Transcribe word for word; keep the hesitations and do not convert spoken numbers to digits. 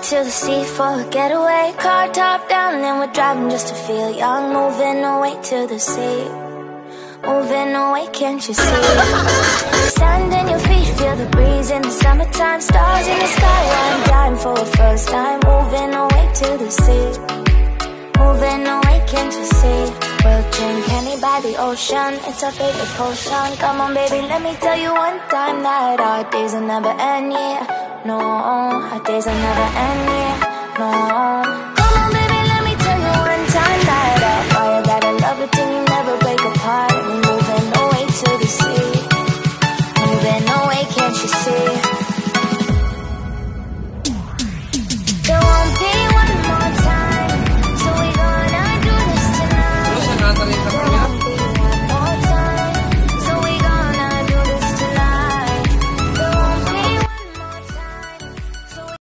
to the sea for a getaway. Car top down and we're driving just to feel young. Moving away to the sea, moving away, can't you see? Sand in your feet, feel the breeze in the summertime. Stars in the sky, I'm dying for a first time. Moving away to the sea, moving away, can't you see? We'll drink Henny by the ocean, it's our favorite potion. Come on baby, let me tell you one time that our days will never end, yeah. No, our days will never end, yeah. No.